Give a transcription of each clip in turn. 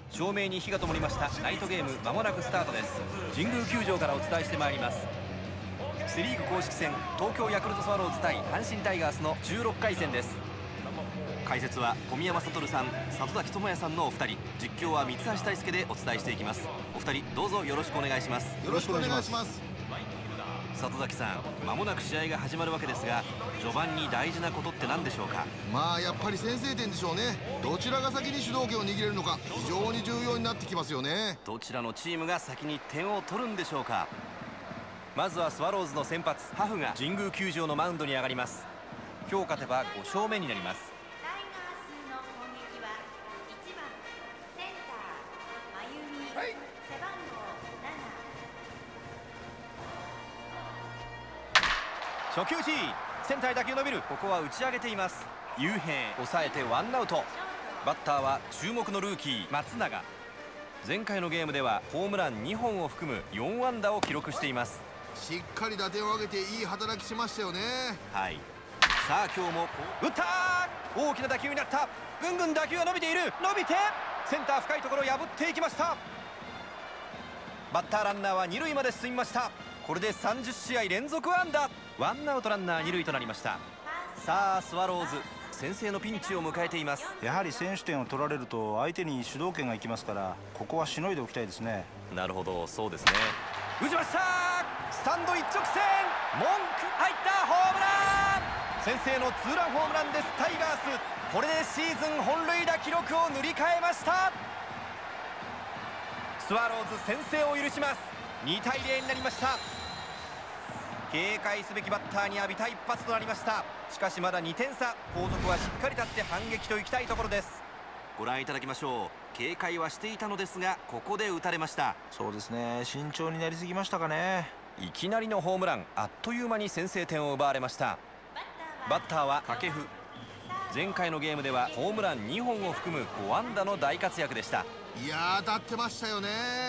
照明に火が灯りました。ナイトゲーム間もなくスタートです。神宮球場からお伝えしてまいります。セ・リーグ公式戦、東京ヤクルトスワローズ対阪神タイガースの16回戦です。解説は小宮山悟さん、里崎智也さんのお二人、実況は三橋大輔でお伝えしていきます。お二人どうぞよろしくお願いします。 よろしくお願いします。 里崎さん、間もなく試合が始まるわけですが、序盤に大事なことって何でしょうか？ まあやっぱり先制点でしょうね。どちらが先に主導権を握れるのか、非常に重要になってきますよね。 どちらのチームが先に点を取るんでしょうか？まずはスワローズの先発ハフが神宮球場のマウンドに上がります。今日勝てば5勝目になります。初球打ち、センターへ打球伸びる。ここは打ち上げています。雄平抑えてワンアウト。バッターは注目のルーキー松永。前回のゲームではホームラン2本を含む4安打を記録しています。 しっかり打点を上げていい働きしましたよね。 はい、さあ今日も打ったー。大きな打球になった。ぐんぐん打球が伸びている。伸びてセンター深いところを破っていきました。バッターランナーは2塁まで進みました。これで30試合連続安打。ワンアウトランナー2塁となりました。さあスワローズ先制のピンチを迎えています。 やはり先取点を取られると相手に主導権がいきますから、ここはしのいでおきたいですね。 なるほど、そうですね。打ちました。スタンド一直線、文句入ったホームラン。先制のツーランホームランです。タイガース、これでシーズン本塁打記録を塗り替えました。スワローズ先制を許します。2対0になりました。警戒すべきバッターに浴びた一発となりました。しかしまだ2点差。後続はしっかり立って反撃といきたいところです。ご覧いただきましょう。警戒はしていたのですが、ここで打たれました。 そうですね、慎重になりすぎましたかね。 いきなりのホームラン、あっという間に先制点を奪われました。バッターは掛布。前回のゲームではホームラン2本を含む5安打の大活躍でした。 いやー、当たってましたよね。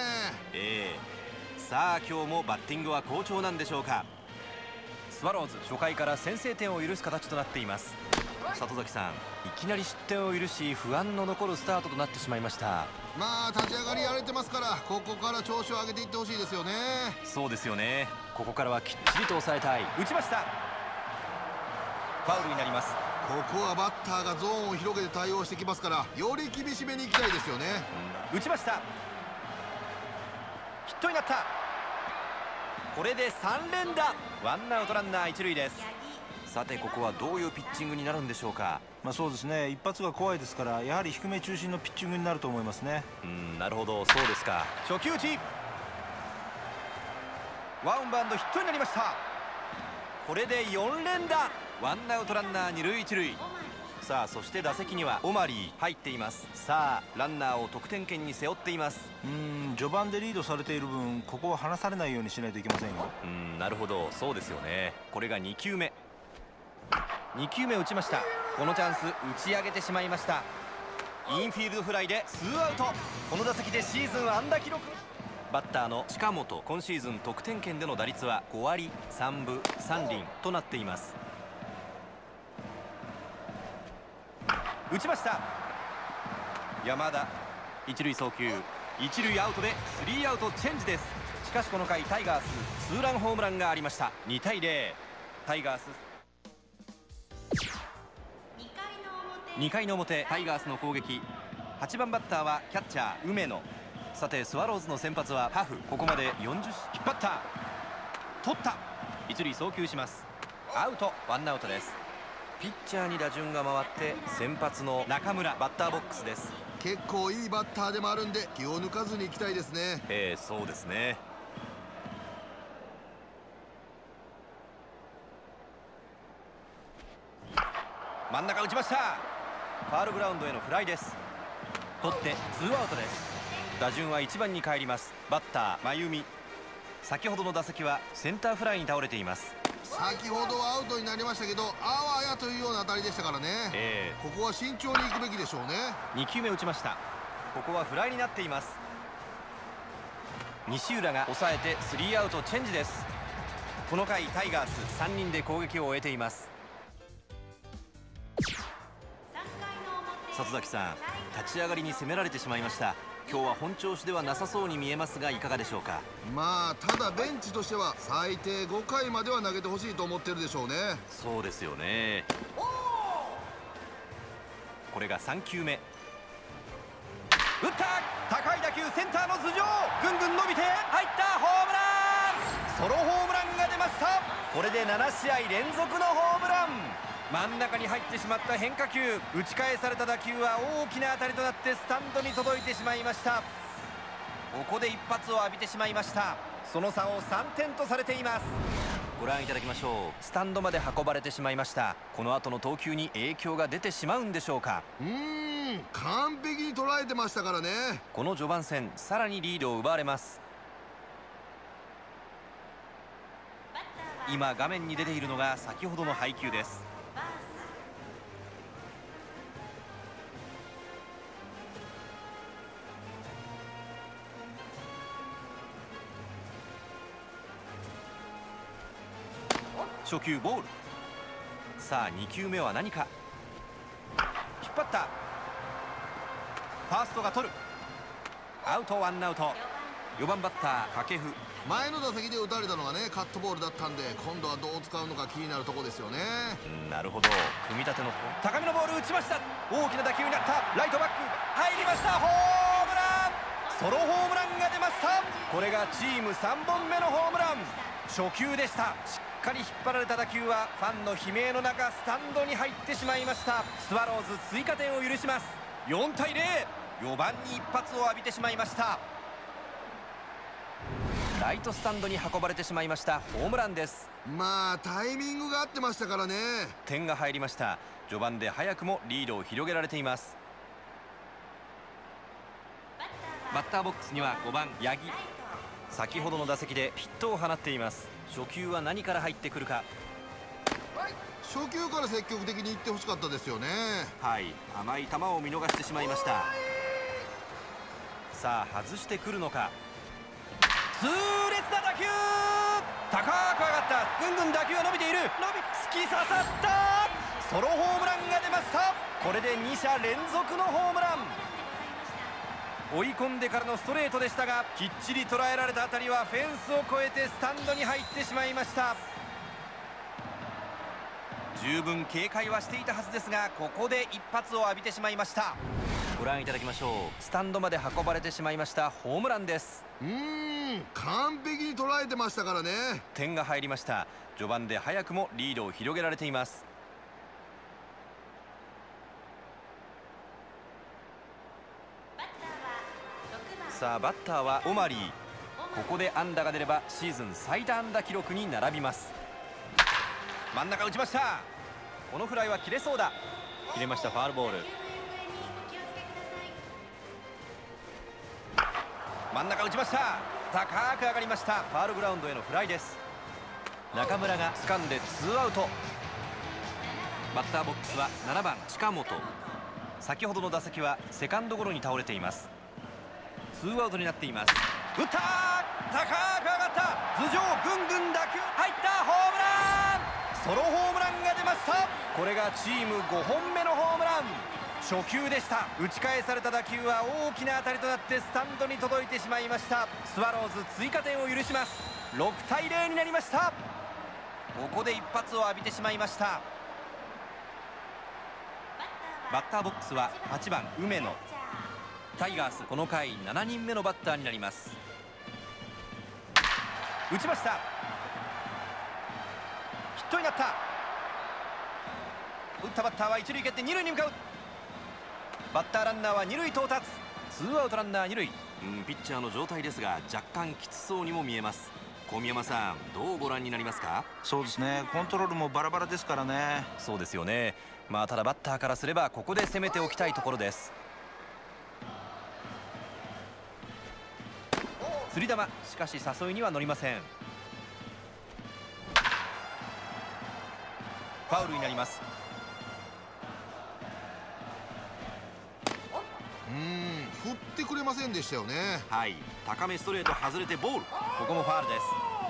さあ今日もバッティングは好調なんでしょうか？スワローズ初回から先制点を許す形となっています。里崎さん、いきなり失点を許し不安の残るスタートとなってしまいました。 まあ立ち上がりやれてますから、ここから調子を上げていってほしいですよね。 そうですよね。ここからはきっちりと抑えたい。打ちました。ファウルになります。 ここはバッターがゾーンを広げて対応してきますから、より厳しめにいきたいですよね。 打ちました。ヒットになった。これで3連打。ワンアウトランナー1塁です。さてここはどういうピッチングになるんでしょうか？ そうですね、一発が怖いですから、やはり低め中心のピッチングになると思いますね。 なるほど、そうですか。初球打ち、ワンバウンドヒットになりました。これで4連打。ワンアウトランナー2塁1塁。さあそして打席にはオマリー入っています。さあランナーを得点圏に背負っています。 序盤でリードされている分、ここは離されないようにしないといけませんよ。 なるほど、そうですよね。これが2球目。2球目打ちました。このチャンス打ち上げてしまいました。インフィールドフライで2アウト。この打席でシーズン安打記録。バッターの近本、今シーズン得点圏での打率は5割3分3厘となっています。打ちました。山田、一塁送球、一塁アウトで3アウトチェンジです。しかしこの回タイガースツーランホームランがありました。2対0。タイガース2回の表、タイガースの攻撃。8番バッターはキャッチャー梅野。さてスワローズの先発はハフ。ここまで40。引っ張った、取った。一塁送球します。アウト、ワンアウトです。ピッチャーに打順が回って先発の中村バッターボックスです。 結構いいバッターでもあるんで、気を抜かずにいきたいですね。 そうですね。真ん中打ちました。ファウルグラウンドへのフライです。取ってツーアウトです。打順は1番に帰ります。バッター真由美。先ほどの打席はセンターフライに倒れています。 先ほどはアウトになりましたけど、あわやというような当たりでしたからね。ここは慎重に行くべきでしょうね。 2球目打ちました。ここはフライになっています。西浦が抑えて3アウトチェンジです。この回タイガース3人で攻撃を終えています。里崎さん、立ち上がりに攻められてしまいました。 今日は本調子ではなさそうに見えますが、いかがでしょうか。 まあただベンチとしては最低5回までは投げてほしいと思ってるでしょうね。 そうですよね。これが3球目、打った、高い打球、センターの頭上、ぐんぐん伸びて入った、ホームラン、ソロホームランが出ました。これで7試合連続のホームラン。真ん中に入ってしまった変化球、打ち返された打球は大きな当たりとなってスタンドに届いてしまいました。ここで一発を浴びてしまいました。その差を3点とされています。ご覧いただきましょう。スタンドまで運ばれてしまいました。この後の投球に影響が出てしまうんでしょうか。 完璧に捉えてましたからね。 この序盤戦、さらにリードを奪われます。今画面に出ているのが先ほどの配球です。初球ボール。さあ2球目は何か、引っ張った、ファーストが取る、アウト、ワンアウト。4番バッター掛布、 前の打席で打たれたのがねカットボールだったんで、今度はどう使うのか気になるとこですよね。 なるほど、組み立ての高めのボール打ちました。大きな打球になった、ライトバック入りました、ホームラン、ソロホームランが出ました。これがチーム3本目のホームラン。初球でした。しっかり引っ張られた打球はファンの悲鳴の中スタンドに入ってしまいました。スワローズ追加点を許します。4対0。4番に一発を浴びてしまいました。ライトスタンドに運ばれてしまいました。ホームランです。 まあタイミングが合ってましたからね。 点が入りました。序盤で早くもリードを広げられています。バッターボックスには5番八木、先ほどの打席でヒットを放っています。初球は何から入ってくるか。 初球から積極的にいってほしかったですよね。 はい、甘い球を見逃してしまいました。さあ外してくるのか。痛烈な打球、高く上がった、ぐんぐん打球が伸びている、突き刺さった、ソロホームランが出ました。これで2者連続のホームラン。追い込んでからのストレートでしたが、きっちり捉えられた当たりはフェンスを越えてスタンドに入ってしまいました。十分警戒はしていたはずですが、ここで一発を浴びてしまいました。ご覧いただきましょう。スタンドまで運ばれてしまいましたホームランです。 完璧に捉えてましたからね。 点が入りました。序盤で早くもリードを広げられています。さあバッターはオマリー。ここで安打が出ればシーズン最多安打記録に並びます。真ん中打ちました。このフライは切れそうだ。切れました。ファウルボール。真ん中打ちました。高く上がりました。ファウルグラウンドへのフライです。中村が掴んで2アウト。バッターボックスは7番近本。先ほどの打席はセカンドゴロに倒れています。2アウトになっています。打った、高く上がった、頭上、ぐんぐん打球入った、ホームラン、ソロホームランが出ました。これがチーム5本目のホームラン。初球でした。打ち返された打球は大きな当たりとなってスタンドに届いてしまいました。スワローズ追加点を許します。6対0になりました。ここで一発を浴びてしまいました。バッターボックスは8番梅野。タイガースこの回7人目のバッターになります。打ちました。ヒットになった。打ったバッターは一塁蹴って二塁に向かう。バッターランナーは二塁到達。2アウトランナー二塁。ピッチャーの状態ですが若干きつそうにも見えます。小宮山さん、どうご覧になりますか？ そうですね、コントロールもバラバラですからね。 そうですよね。まあただバッターからすればここで攻めておきたいところです。釣り球、しかし誘いには乗りません。ファウルになります。 振ってくれませんでしたよね。 はい、高めストレート外れてボール。ここもファウルです。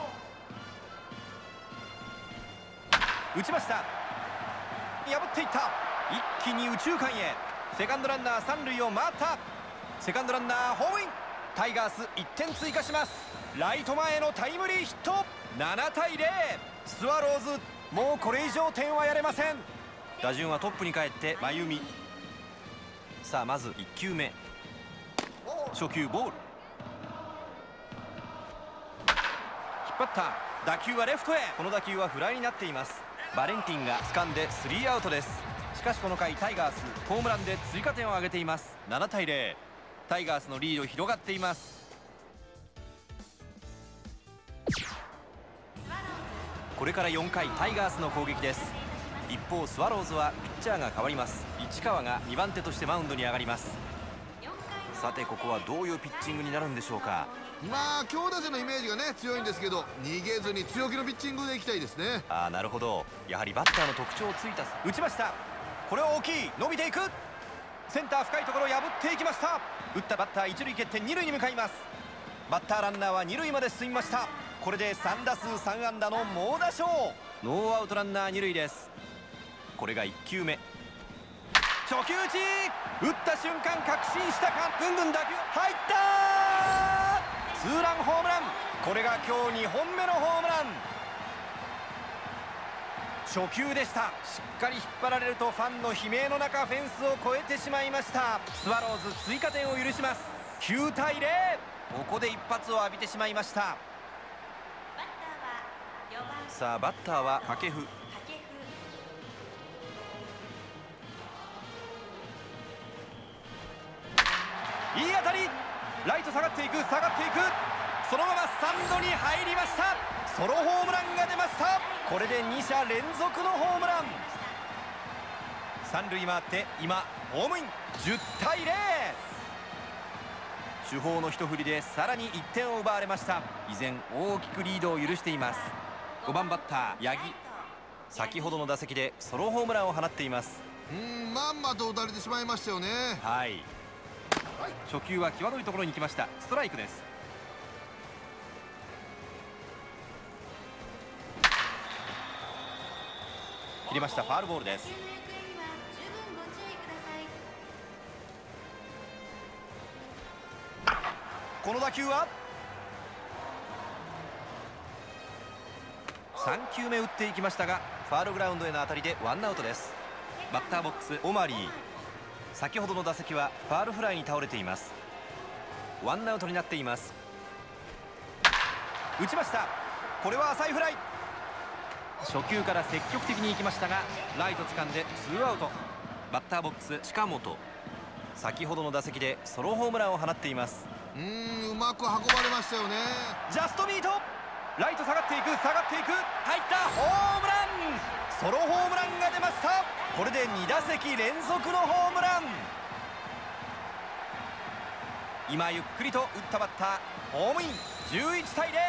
打ちました。破っていった。一気に右中間へ。セカンドランナー三塁を回った。 セカンドランナーホームイン。タイガース1点追加します。ライト前へのタイムリーヒット。7対0。スワローズもうこれ以上点はやれません。打順はトップに帰って真由美。さあまず1球目、初球ボール、引っ張った。打球はレフトへ。この打球はフライになっています。バレンティンが掴んで3アウトです。しかしこの回タイガースホームランで追加点を挙げています。7対0。タイガースのリード広がっています。これから4回タイガースの攻撃です。一方スワローズはピッチャーが変わります。市川が2番手としてマウンドに上がります。さてここはどういうピッチングになるんでしょうか。 まあ強打者のイメージがね強いんですけど、逃げずに強気のピッチングでいきたいですね。 ああなるほど、やはりバッターの特徴をついた。打ちました。これは大きい。伸びていく。センター深いところを破っていきました。打ったバッター一塁蹴って二塁に向かいます。バッターランナーは二塁まで進みました。これで3打数3安打の猛打賞。ノーアウトランナー二塁です。これが1球目、初球打ち。打った瞬間確信したか。ぐんぐん打球入った。ツーランホームラン。これが今日2本目のホームラン。初球でした。しっかり引っ張られるとファンの悲鳴の中フェンスを越えてしまいました。スワローズ追加点を許します。9対0。ここで一発を浴びてしまいました。さあバッターは掛布。いい当たり。ライト下がっていく、下がっていく。そのままスタンドに入りました。ソロホームランが出ました。これで2者連続のホームラン。三塁回って今ホームイン。10対0。主砲の一振りでさらに1点を奪われました。依然大きくリードを許しています。5番バッター八木、先ほどの打席でソロホームランを放っています。 まんまと打たれてしまいましたよね。 はい、初球は際どいところに来ました。ストライクです。切りました。ファウルボールです。この打球は3球目打っていきましたがファウルグラウンドへの当たりでワンアウトです。バッターボックスオマリー。先ほどの打席はファウルフライに倒れています。ワンアウトになっています。打ちました。これは浅いフライ。初球から積極的に行きましたがライト掴んでツーアウト。バッターボックス近本。先ほどの打席でソロホームランを放っています。 うまく運ばれましたよね。 ジャストミート。ライト下がっていく、下がっていく。入ったホームラン。ソロホームランが出ました。これで2打席連続のホームラン。今ゆっくりと打ったバッターホームイン。11対0。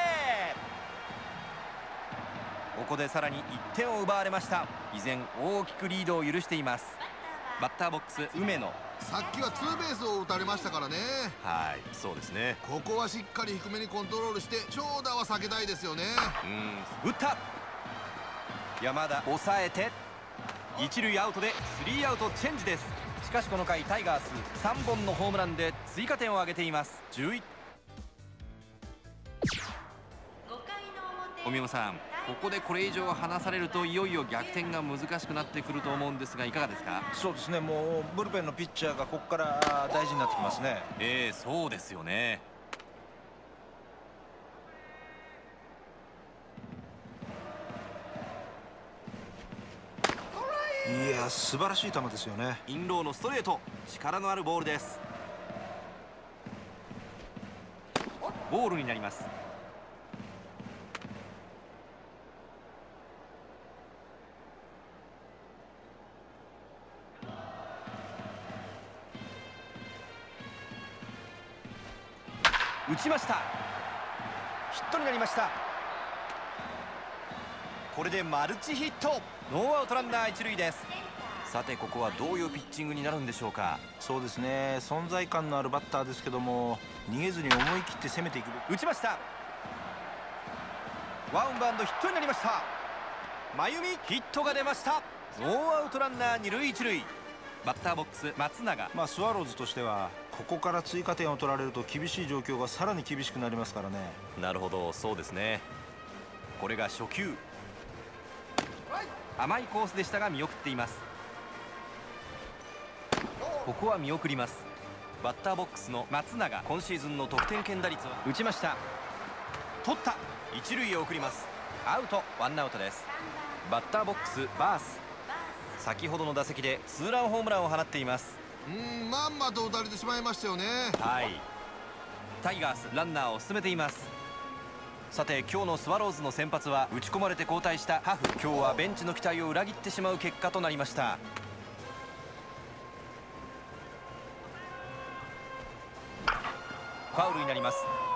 ここでさらに1点を奪われました。依然大きくリードを許しています。バッターボックス梅野。 さっきはツーベースを打たれましたからね。 はい、そうですね。 ここはしっかり低めにコントロールして長打は避けたいですよね。 打った。山田抑えて一塁アウトで3アウトチェンジです。しかしこの回タイガース3本のホームランで追加点を挙げています。11。おみおさん、ここでこれ以上離されるといよいよ逆転が難しくなってくると思うんですがいかがですか。 そうですね、もうブルペンのピッチャーがここから大事になってきますね。 そうですよね。 いや素晴らしい球ですよね。 インローのストレート、力のあるボールです。ボールになります。打ちました。ヒットになりました。これでマルチヒット。ノーアウトランナー一塁です。さてここはどういうピッチングになるんでしょうか。 そうですね、存在感のあるバッターですけども逃げずに思い切って攻めていく。 打ちました。ワンバウンドヒットになりました。真由美ヒットが出ました。ノーアウトランナー二塁一塁。バッターボックス松永。 スワローズとしてはここから追加点を取られると厳しい状況がさらに厳しくなりますからね。 なるほど、そうですね。これが初球、甘いコースでしたが見送っています。ここは見送ります。バッターボックスの松永、今シーズンの得点圏打率は打ちました。取った、一塁へ送ります。アウト、ワンアウトです。バッターボックスバース、先ほどの打席でツーランホームランを放っています。 まんまと打たれてしまいましたよね。 はい、タイガースランナーを進めています。さて今日のスワローズの先発は打ち込まれて交代したハフ。今日はベンチの期待を裏切ってしまう結果となりました。ファウルになります。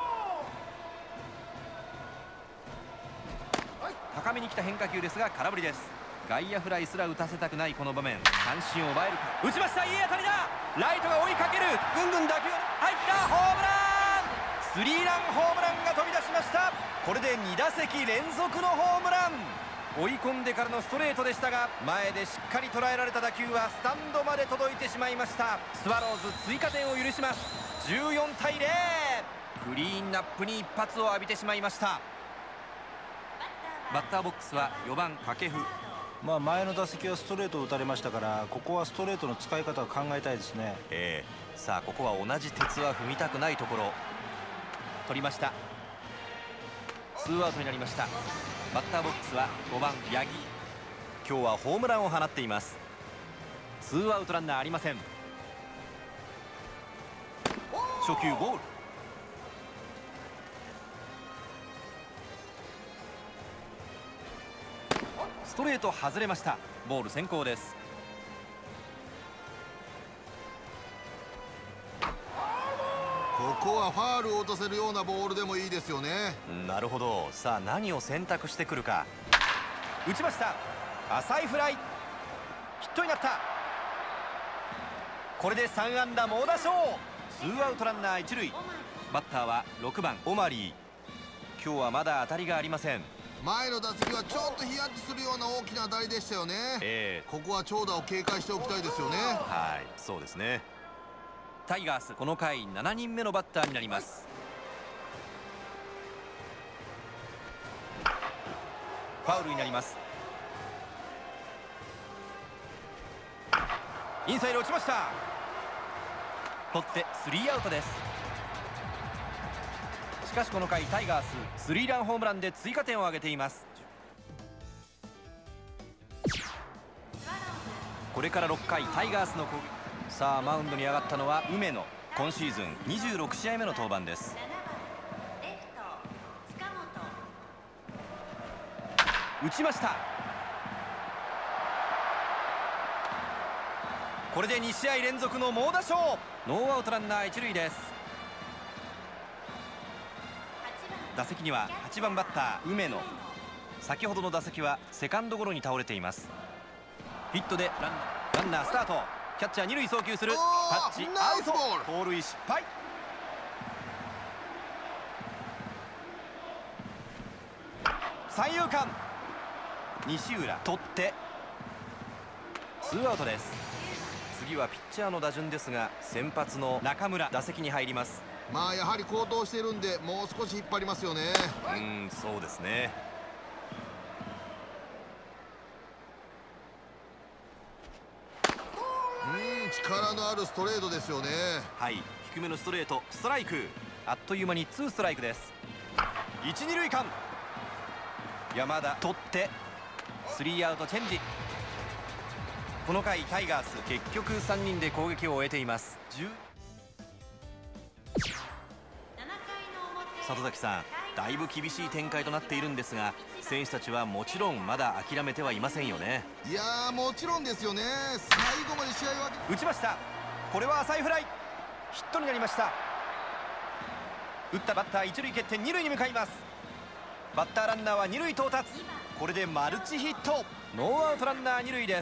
高めに来た変化球ですが空振りです。外野フライすら打たせたくないこの場面、三振を奪えるか。打ちました、いい当たりだ。ライトが追いかける。ぐんぐん打球入った、ホームラン。スリーランホームランが飛び出しました。これで2打席連続のホームラン。追い込んでからのストレートでしたが、前でしっかり捉えられた打球はスタンドまで届いてしまいました。スワローズ追加点を許します。14対0。クリーンナップに一発を浴びてしまいました。バッターボックスは4番掛布。 前の打席はストレートを打たれましたから、ここはストレートの使い方を考えたいですね。 さあここは同じ鉄は踏みたくないところ。取りました。ツーアウトになりました。バッターボックスは5番八木。今日はホームランを放っています。ツーアウトランナーありません。初球ボール。ストレート外れました。ボール先行です。 ここはファールを落とせるようなボールでもいいですよね。 なるほど。さあ何を選択してくるか。打ちました。浅いフライ、ヒットになった。これで3安打猛打賞。ツーアウトランナー一塁。バッターは6番オマリー。今日はまだ当たりがありません。 前の打席はちょっとヒヤッとするような大きな当たりでしたよね。ここは長打を警戒しておきたいですよね。 はい、そうですね。タイガースこの回7人目のバッターになります。ファウルになります。インサイド落ちました。取ってスリーアウトです。しかしこの回タイガーススリーランホームランで追加点を挙げています。これから6回タイガースの攻撃。さあマウンドに上がったのは梅野。今シーズン26試合目の登板です。打ちました。これで2試合連続の猛打賞。ノーアウトランナー一塁です。打席には8番バッター梅野。先ほどの打席はセカンドゴロに倒れています。ヒットでランナースタート。キャッチャー二塁送球する。タッチアウト。盗塁失敗。三遊間、西浦取ってツーアウトです。次はピッチャーの打順ですが、先発の中村打席に入ります。 やはり好投しているんで、もう少し引っ張りますよね。 そうですね。 力のあるストレートですよね。 はい、低めのストレート、ストライク。あっという間にツーストライクです。一二塁間、山田取ってスリーアウトチェンジ。この回タイガース結局3人で攻撃を終えています。里崎さん、だいぶ厳しい展開となっているんですが、選手たちはもちろんまだ諦めてはいませんよね。 いやー、もちろんですよね。最後まで試合は打ちました。これは浅いフライ、ヒットになりました。打ったバッター一塁蹴って二塁に向かいます。バッターランナーは二塁到達。これでマルチヒット。ノーアウトランナー二塁です。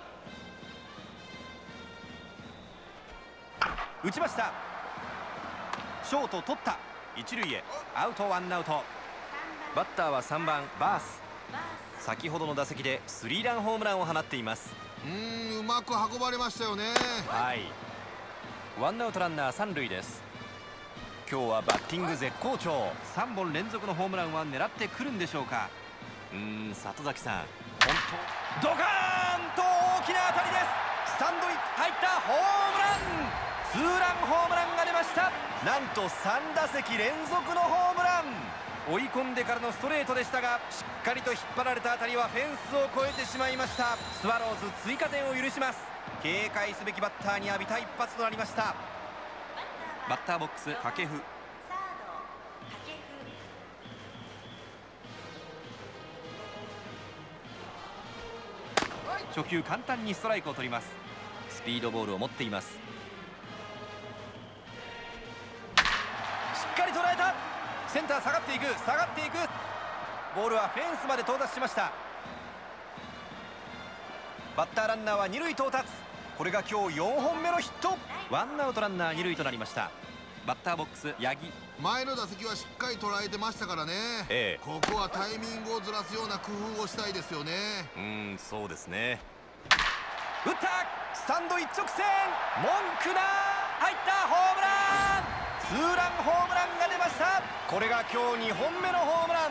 打ちました。ショート取った。一塁へアウト、ワンアウト。バッターは3番バース。先ほどの打席でスリーランホームランを放っています。 うまく運ばれましたよね。 はい、 ワンアウトランナー3塁です。今日はバッティング絶好調。3本連続のホームランは狙ってくるんでしょうか。里崎さん、本当ドカーンと大きな当たりです。スタンドに入ったホームラン、ツーランホームランが出ました。なんと3打席連続のホームラン。追い込んでからのストレートでしたが、しっかりと引っ張られた当たりはフェンスを越えてしまいました。スワローズ追加点を許します。警戒すべきバッターに浴びた一発となりました。バッターボックス掛布。初球簡単にストライクを取ります。スピードボールを持っています。しっかり捉えた。センター下がっていく、下がっていく。ボールはフェンスまで到達しました。バッターランナーは二塁到達。これが今日4本目のヒット。ワンアウトランナー二塁となりました。バッターボックス八木。 前の打席はしっかり捉えてましたからね、ここはタイミングをずらすような工夫をしたいですよね。 そうですね。打った、スタンド一直線、文句な入ったホームラン、ツーランホームランが出ました。これが今日2本目のホームラン。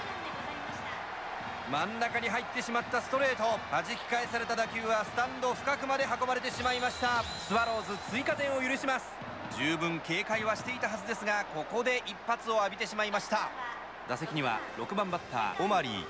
真ん中に入ってしまったストレート、弾き返された打球はスタンド深くまで運ばれてしまいました。スワローズ追加点を許します。十分警戒はしていたはずですが、ここで一発を浴びてしまいました。打席には6番バッターオマリー。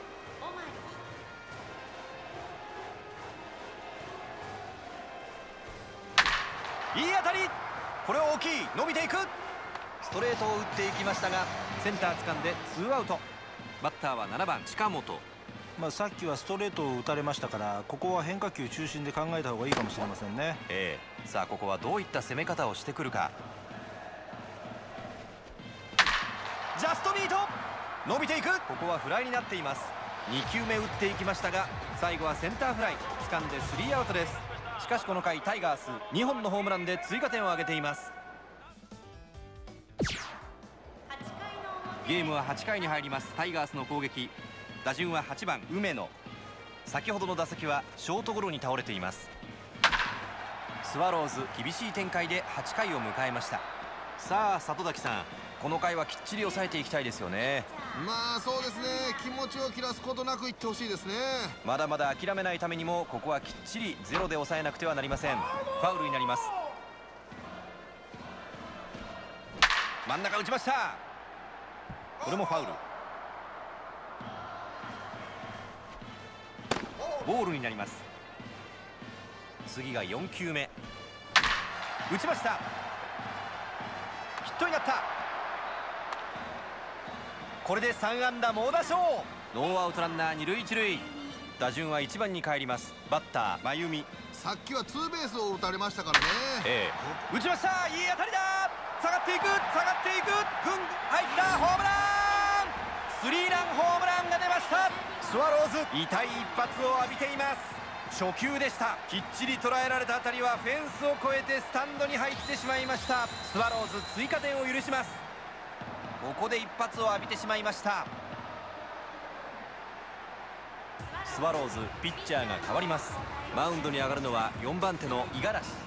いい当たり、これは大きい、伸びていく。ストレートを打っていきましたが、センター掴んでツーアウト。バッターは7番近本。 さっきはストレートを打たれましたから、ここは変化球中心で考えた方がいいかもしれませんね。 さあここはどういった攻め方をしてくるか。ジャストミート、伸びていく。ここはフライになっています。2球目打っていきましたが、最後はセンターフライ、掴んでスリーアウトです。しかしこの回タイガース2本のホームランで追加点を挙げています。ゲームは8回に入ります。タイガースの攻撃。打順は8番梅野。先ほどの打席はショートゴロに倒れています。スワローズ厳しい展開で8回を迎えました。さあ里崎さん、この回はきっちり抑えていきたいですよね。 そうですね、気持ちを切らすことなくいってほしいですね。 まだまだ諦めないためにも、ここはきっちりゼロで抑えなくてはなりません。ファウルになります。真ん中打ちました。これもファウル。ボールになります。次が4球目、打ちました。ヒットになった。これで3安打猛打賞。ノーアウトランナー二塁一塁。打順は1番に帰ります。バッター真由美。 さっきはツーベースを打たれましたからね。 打ちました。いい当たりだ。下がっていく、下がっていく。入ったホームラン、スリーランホームランが出ました。スワローズ痛い一発を浴びています。初球でした。きっちり捉えられた当たりはフェンスを越えてスタンドに入ってしまいました。スワローズ追加点を許します。ここで一発を浴びてしまいました。スワローズピッチャーが変わります。マウンドに上がるのは4番手の五十嵐。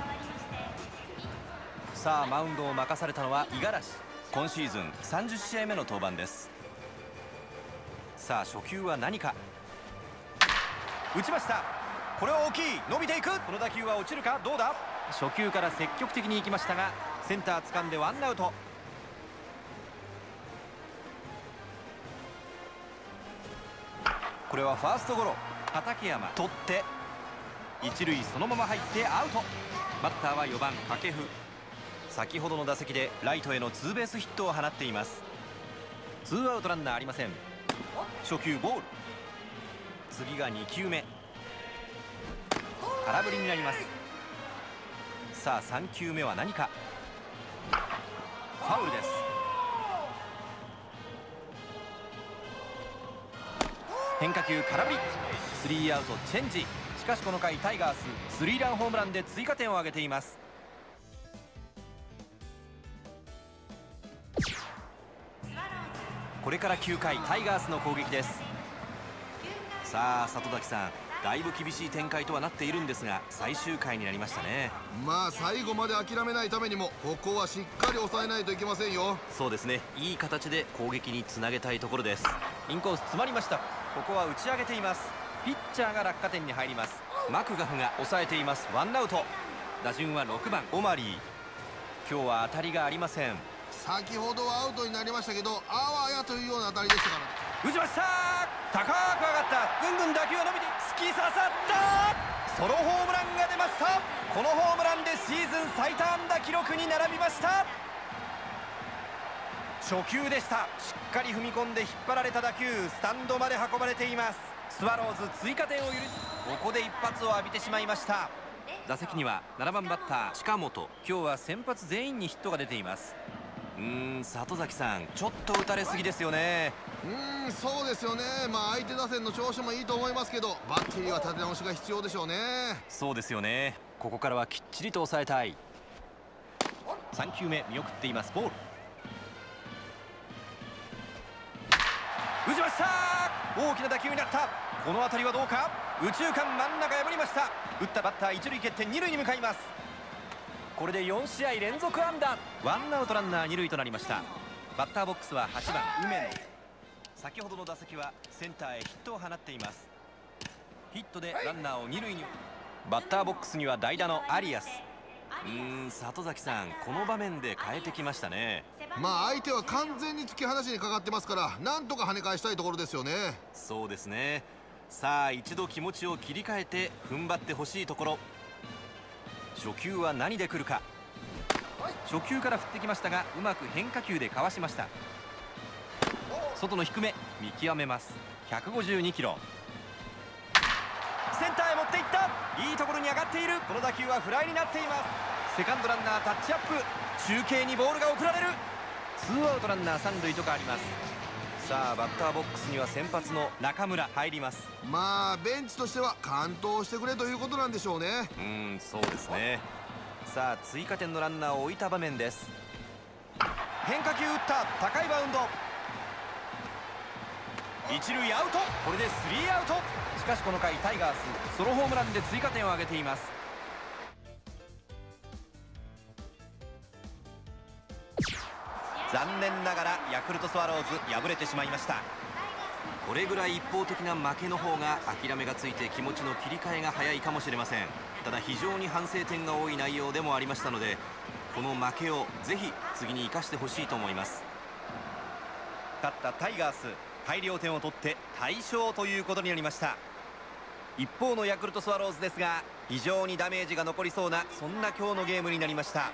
さあマウンドを任されたのは五十嵐。今シーズン30試合目の登板です。さあ初球は何か。打ちました。これは大きい、伸びていく。この打球は落ちるか、どうだ。初球から積極的に行きましたが、センター掴んでワンアウト。これはファーストゴロ。畠山取って一塁そのまま入ってアウト。バッターは4番掛布。先ほどの打席でライトへのツーベースヒットを放っています。ツーアウトランナーありません。初球ボール。次が2球目、空振りになります。さあ3球目は何か。ファウルです。変化球空振り。スリーアウトチェンジ。しかしこの回タイガーススリーランホームランで追加点を挙げています。これから9回タイガースの攻撃です。さあ里崎さん、 だいぶ厳しい展開とはなっているんですが、最終回になりましたね。 まあ最後まで諦めないためにもここはしっかり抑えないといけませんよ。 そうですね、いい形で攻撃につなげたいところです。インコース詰まりました。ここは打ち上げています。ピッチャーが落下点に入ります。マクガフが抑えています。ワンアウト。打順は6番オマリー。今日は当たりがありません。 先ほどはアウトになりましたけど、あわやというような当たりでしたから。 打ちました。高く上がった。ぐんぐん打球が伸びて突き刺さった。ソロホームランが出ました。このホームランでシーズン最多安打記録に並びました。初球でした。しっかり踏み込んで引っ張られた打球、スタンドまで運ばれています。スワローズ追加点を許し、ここで一発を浴びてしまいました。打席には7番バッター近本。今日は先発全員にヒットが出ています。里崎さん、ちょっと打たれすぎですよね。 そうですよね。まあ相手打線の調子もいいと思いますけど、バッテリーは立て直しが必要でしょうね。 そうですよね。ここからはきっちりと抑えたい。3球目見送っています。ボール打ちました。大きな打球になった。この当たりはどうか。右中間真ん中破りました。打ったバッター一塁蹴って二塁に向かいます。これで4試合連続安打。ワンアウトランナー二塁となりました。バッターボックスは8番梅野。先ほどの打席はセンターへヒットを放っています。ヒットでランナーを二塁に。バッターボックスには代打のアリアス。里崎さん、この場面で変えてきましたね。 まあ相手は完全に突き放しにかかってますから、なんとか跳ね返したいところですよね。 そうですね。さあ一度気持ちを切り替えて踏ん張ってほしいところ。初球は何で来るか。初球から振ってきましたが、うまく変化球でかわしました。外の低め見極めます。152キロ。センターへ持っていった。いいところに上がっている。この打球はフライになっています。セカンドランナータッチアップ。中継にボールが送られる。ツーアウトランナー三塁と変わります。さあバッターボックスには先発の中村入ります。 まあベンチとしては完投してくれということなんでしょうね。 そうですね。さあ追加点のランナーを置いた場面です。変化球打った。高いバウンド。一塁アウト。これでスリーアウト。しかしこの回タイガースソロホームランで追加点を挙げています。残念ながらヤクルトスワローズ敗れてしまいました。これぐらい一方的な負けの方が諦めがついて気持ちの切り替えが早いかもしれません。ただ非常に反省点が多い内容でもありましたので、この負けをぜひ次に生かしてほしいと思います。勝ったタイガース、大量点を取って大勝ということになりました。一方のヤクルトスワローズですが、非常にダメージが残りそうな、そんな今日のゲームになりました。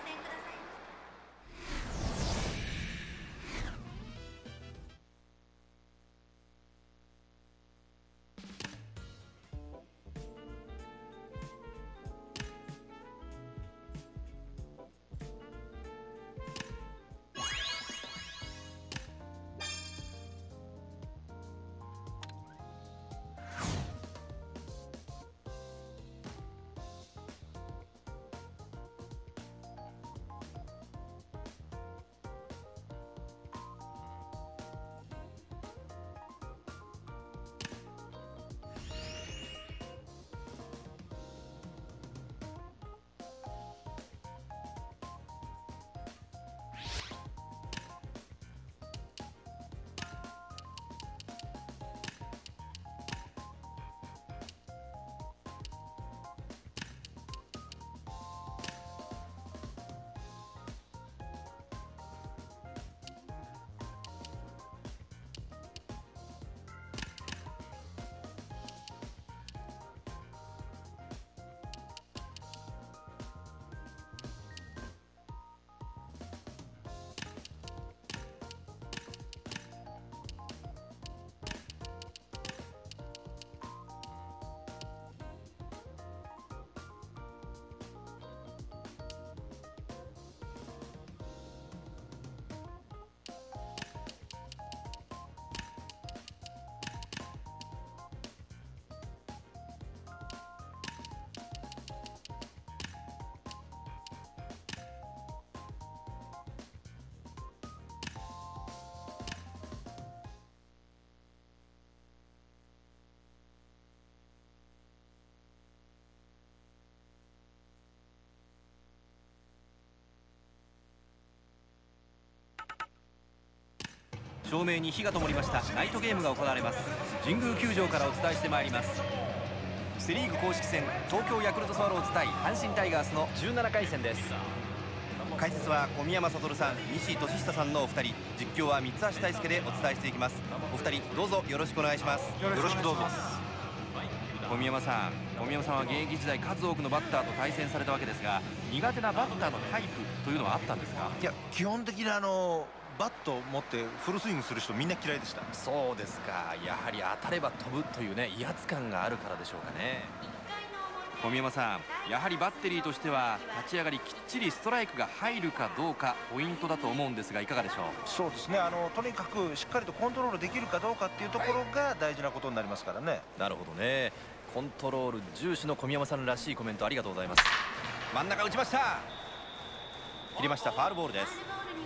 照明に火が灯りました。ナイトゲームが行われます。神宮球場からお伝えしてまいります。セ・リーグ公式戦、東京ヤクルトスワローズ対阪神タイガースの17回戦です。解説は小宮山悟さん、西俊久さんのお二人、実況は三橋大輔でお伝えしていきます。お二人どうぞよろしくお願いします。 よろしくどうぞ。 小宮山さんは現役時代数多くのバッターと対戦されたわけですが、苦手なバッターのタイプというのはあったんですか？ いや、基本的にバットを持ってフルスイングする人みんな嫌いでした。 そうですか。やはり当たれば飛ぶというね、威圧感があるからでしょうかね。小宮山さん、やはりバッテリーとしては立ち上がりきっちりストライクが入るかどうかポイントだと思うんですが、いかがでしょう？ そうですね、とにかくしっかりとコントロールできるかどうかっていうところが大事なことになりますからね。 なるほどね。コントロール重視の小宮山さんらしいコメントありがとうございます。真ん中打ちました。切りました。ファールボールです。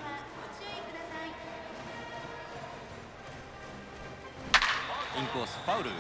インコースファウル。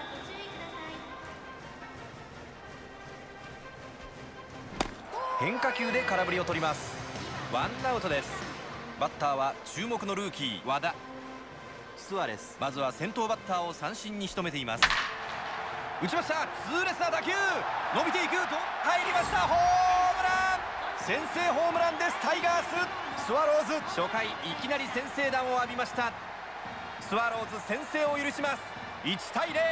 変化球で空振りを取ります。ワンアウトです。バッターは注目のルーキー和田。スアレス、まずは先頭バッターを三振に仕留めています。打ちました。痛烈な打球、伸びていくと入りました。ホームラン、先制ホームランです。タイガース。スワローズ初回いきなり先制弾を浴びました。スワローズ先制を許します。1対0。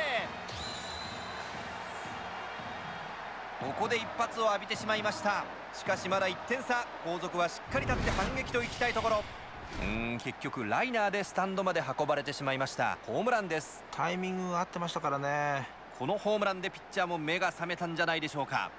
ここで一発を浴びてしまいました。しかしまだ1点差。後続はしっかり立って反撃といきたいところ。結局ライナーでスタンドまで運ばれてしまいました。ホームランです。 タイミングが合ってましたからね。 このホームランでピッチャーも目が覚めたんじゃないでしょうか。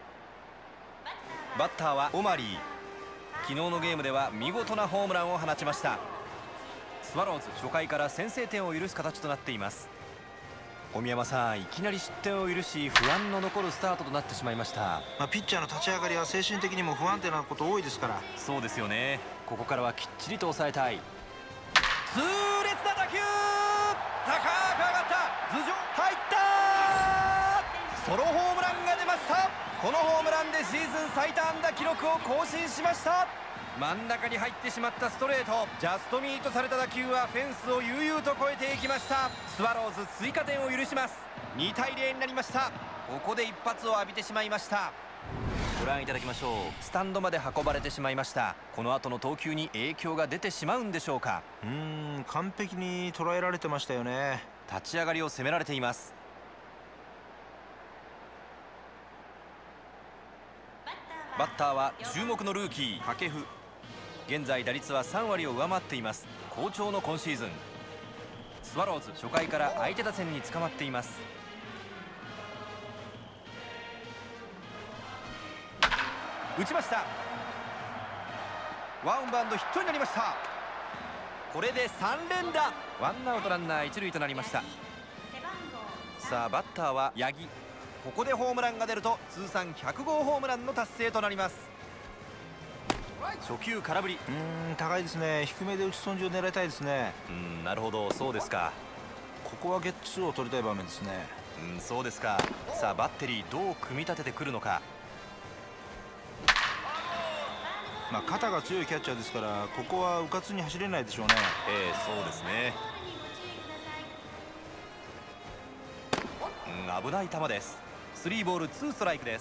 バッターはオマリー。昨日のゲームでは見事なホームランを放ちました。スワローズ初回から先制点を許す形となっています。小宮山さん、いきなり失点を許し不安の残るスタートとなってしまいました。 ピッチャーの立ち上がりは精神的にも不安定なこと多いですから。 そうですよね。ここからはきっちりと抑えたい。痛烈な打球、高く上がった。頭上入った。ソロホームランが出ました。このホームランでシーズン最多安打記録を更新しました。真ん中に入ってしまったストレート、ジャストミートされた打球はフェンスを悠々と越えていきました。スワローズ追加点を許します。2対0になりました。ここで一発を浴びてしまいました。ご覧いただきましょう。スタンドまで運ばれてしまいました。この後の投球に影響が出てしまうんでしょうか。 完璧に捉えられてましたよね。 立ち上がりを攻められています。バッターは注目のルーキー掛布。現在打率は3割を上回っています。好調の今シーズン。スワローズ初回から相手打線に捕まっています。打ちました。ワンバウンドヒットになりました。これで3連打。ワンアウトランナー1塁となりました。さあバッターは八木。ここでホームランが出ると通算100号ホームランの達成となります。初球空振り。 高いですね。低めで打ち損じを狙いたいですね。 なるほど、そうですか。 ここはゲッツーを取りたい場面ですね。 そうですか。さあバッテリーどう組み立ててくるのか。 肩が強いキャッチャーですから、ここはうかつに走れないでしょうね。 そうですね。危ない球です。3ボール2ストライクです。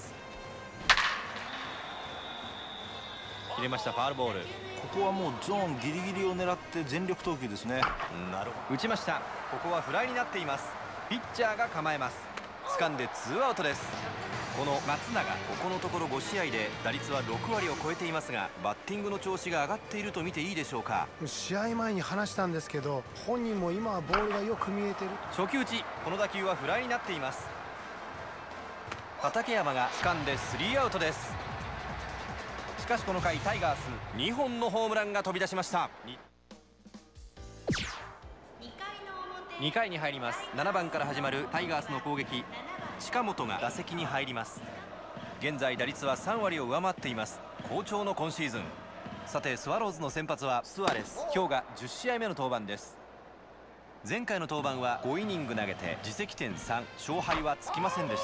切れました。ファウルボール。 ここはもうゾーンギリギリを狙って全力投球ですね。 なるほど。打ちました。ここはフライになっています。ピッチャーが構えます。掴んで2アウトです。この松永、ここのところ5試合で打率は6割を超えていますが、バッティングの調子が上がっていると見ていいでしょうか。 試合前に話したんですけど、本人も今はボールがよく見えてる。 初球打ち。この打球はフライになっています。畠山が掴んで3アウトです。しかしこの回タイガース2本のホームランが飛び出しました。2回に入ります。7番から始まるタイガースの攻撃。近本が打席に入ります。現在打率は3割を上回っています。好調の今シーズン。さてスワローズの先発はスアレス。今日が10試合目の登板です。前回の登板は5イニング投げて自責点3、勝敗はつきませんでした。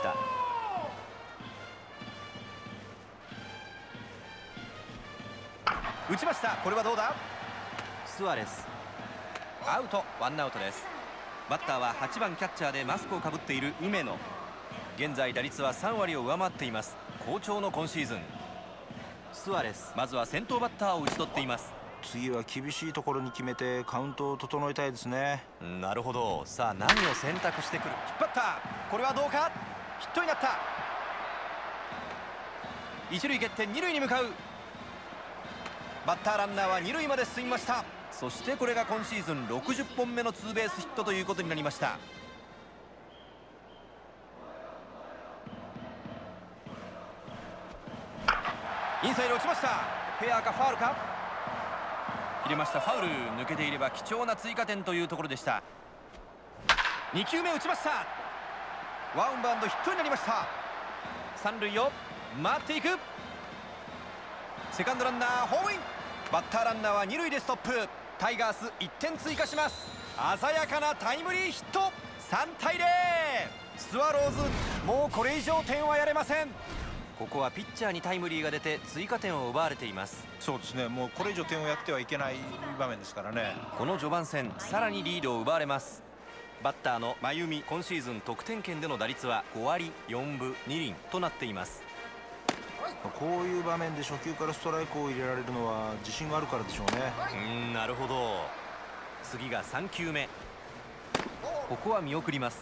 打ちました。これはどうだ。スアレスアウト、ワンアウトです。バッターは8番キャッチャーでマスクをかぶっている梅野。現在打率は3割を上回っています。好調の今シーズン。スアレス、まずは先頭バッターを打ち取っています。 次は厳しいところに決めてカウントを整えたいですね。 なるほど。さあ何を選択してくる。引っ張った。これはどうか。ヒットになった。一塁蹴って二塁に向かう。バッターランナーは二塁まで進みました。そしてこれが今シーズン60本目のツーベースヒットということになりました。インサイド落ちました。フェアかファウルか。入れました。ファウル。抜けていれば貴重な追加点というところでした。2球目打ちました。ワンバウンドヒットになりました。三塁を回っていく。セカンドランナーホームイン。バッターランナーは二塁でストップ。タイガース1点追加します。鮮やかなタイムリーヒット。3対0。スワローズもうこれ以上点はやれません。ここはピッチャーにタイムリーが出て追加点を奪われています。 そうですね、もうこれ以上点をやってはいけない場面ですからね。 この序盤戦さらにリードを奪われます。バッターの真由美、今シーズン得点圏での打率は5割4分2厘となっています。 こういう場面で初球からストライクを入れられるのは自信があるからでしょうね。 なるほど。次が3球目。ここは見送ります。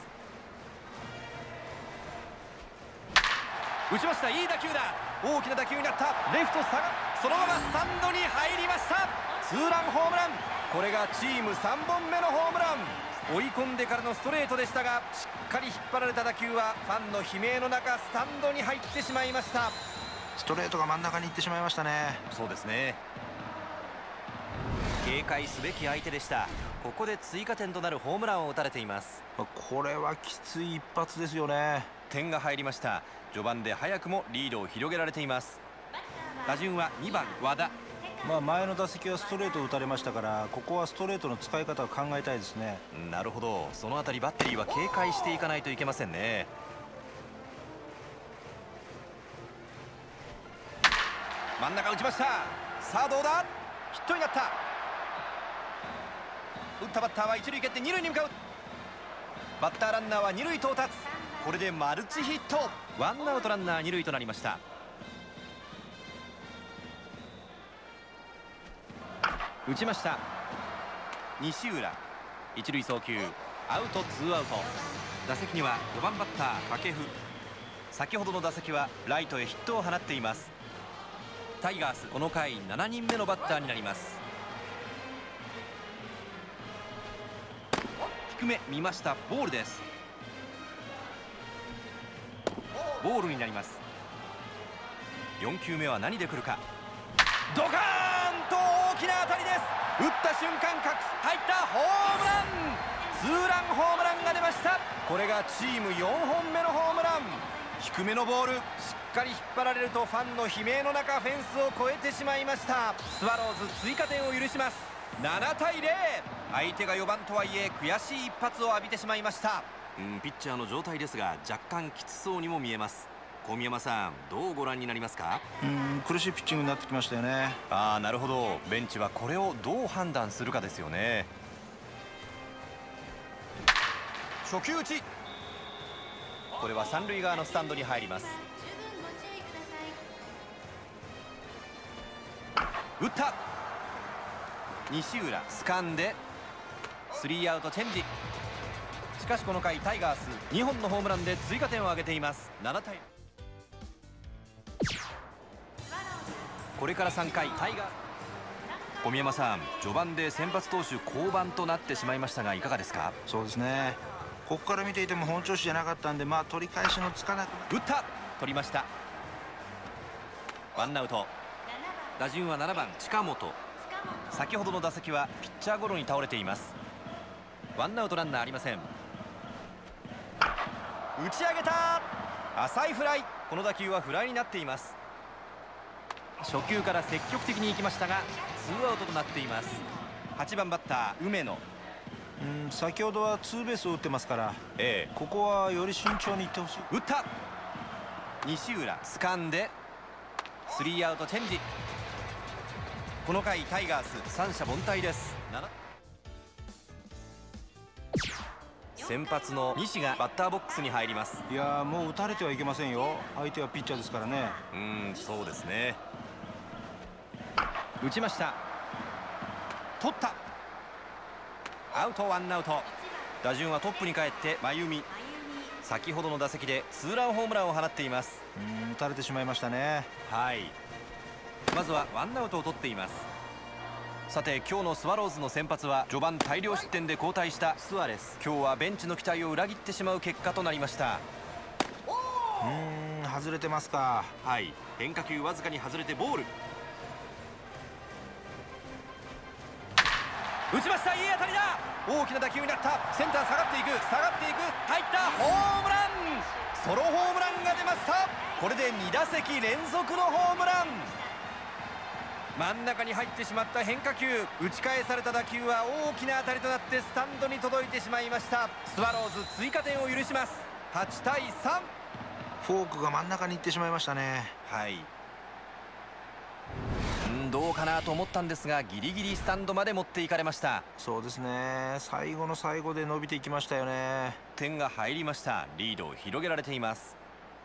打ちました。いい打球だ。大きな打球になった。レフト下がそのままスタンドに入りました。ツーランホームラン。これがチーム3本目のホームラン。追い込んでからのストレートでしたが、しっかり引っ張られた打球はファンの悲鳴の中スタンドに入ってしまいました。 ストレートが真ん中に行ってしまいましたね。 そうですね。警戒すべき相手でした。ここで追加点となるホームランを打たれています。 これはきつい一発ですよね。 点が入りました。序盤で早くもリードを広げられています。打順は2番和田。 前の打席はストレートを打たれましたから、ここはストレートの使い方を考えたいですね。 なるほど。そのあたりバッテリーは警戒していかないといけませんね。真ん中打ちました。さあどうだ。ヒットになった。打ったバッターは一塁蹴って二塁に向かう。バッターランナーは二塁到達。これでマルチヒット。ワンアウトランナー二塁となりました。打ちました。西浦一塁送球。アウトツーアウト。打席には5番バッター掛布。先ほどの打席はライトへヒットを放っています。タイガースこの回7人目のバッターになります。低め見ました。ボールです。ボールになります。4球目は何で来るか。ドカーンと大きな当たりです。打った瞬間入ったホームラン。ツーランホームランが出ました。これがチーム4本目のホームラン。低めのボールしっかり引っ張られるとファンの悲鳴の中フェンスを越えてしまいました。スワローズ追加点を許します。7対0。相手が4番とはいえ悔しい一発を浴びてしまいました。ピッチャーの状態ですが若干きつそうにも見えます。小宮山さんどうご覧になりますか。 苦しいピッチングになってきましたよね。 なるほど。ベンチはこれをどう判断するかですよね。初球打ち。これは三塁側のスタンドに入ります。打った。西浦掴んでスリーアウトチェンジ。しかしこの回タイガース2本のホームランで追加点を挙げています。7対。これから3回タイガー。小宮山さん序盤で先発投手降板となってしまいましたがいかがですか。 そうですね、ここから見ていても本調子じゃなかったんで、取り返しのつかなく打った。取りました。ワンアウト。打順は7番近本。先ほどの打席はピッチャーゴロに倒れています。ワンアウトランナーありません。打ち上げた。浅いフライ。この打球はフライになっています。初球から積極的に行きましたがツーアウトとなっています。8番バッター梅野。 先ほどはツーベースを打ってますから、ここはより慎重にいってほしい。 打った。西浦掴んでスリーアウトチェンジ。この回タイガース三者凡退です。 先発の西がバッターボックスに入ります。 いやもう打たれてはいけませんよ。相手はピッチャーですからね。 そうですね。打ちました。取った。アウト、ワンアウト。打順はトップに帰って真由美。先ほどの打席でツーランホームランを放っています。 打たれてしまいましたね。 はい、まずはワンアウトを取っています。さて今日のスワローズの先発は序盤大量失点で交代したスアレス。今日はベンチの期待を裏切ってしまう結果となりました。 外れてますか。 はい、変化球わずかに外れてボール。打ちました。いい当たりだ。大きな打球になった。センター下がっていく、入ったホームラン。ソロホームランが出ました。これで2打席連続のホームラン。真ん中に入ってしまった変化球、打ち返された打球は大きな当たりとなってスタンドに届いてしまいました。スワローズ追加点を許します。8対3。 フォークが真ん中に行ってしまいましたね。 はい、どうかなと思ったんですが、ギリギリスタンドまで持っていかれました。 そうですね、最後の最後で伸びていきましたよね。 点が入りました。リードを広げられています。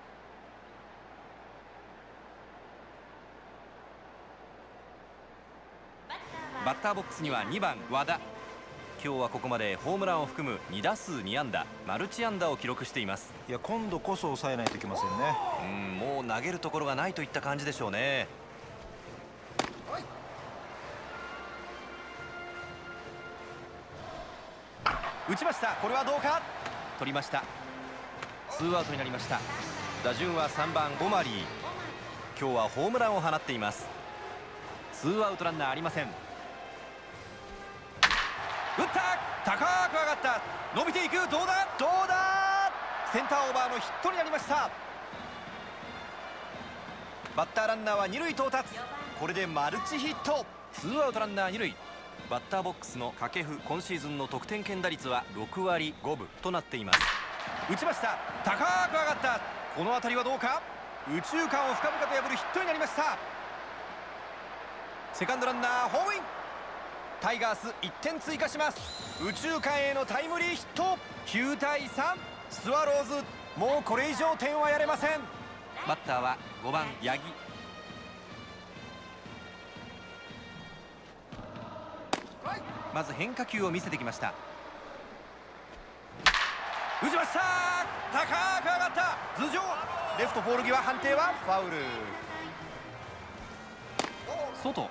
バッターボックスには2番和田。今日はここまでホームランを含む2打数2安打、マルチ安打を記録しています。 いや今度こそ抑えないといけませんね。 もう投げるところがないといった感じでしょうね。打ちました。これはどうか。取りました。ツーアウトになりました。打順は3番オマリー。今日はホームランを放っています。ツーアウトランナーありません。打った。高く上がった。伸びていく。どうだ。センターオーバーのヒットになりました。バッターランナーは2塁到達。これでマルチヒット。ツーアウトランナー2塁。バッターボックスの掛布、今シーズンの得点圏打率は6割5分となっています。打ちました。高く上がった。この当たりはどうか。右中間を深々と破るヒットになりました。セカンドランナーホームイン。タイガース1点追加します。右中間へのタイムリーヒット。9対3。スワローズもうこれ以上点はやれません。バッターは5番八木。まず変化球を見せてきました。打ちました。高く上がった。頭上。レフトポール際。判定はファウル。外。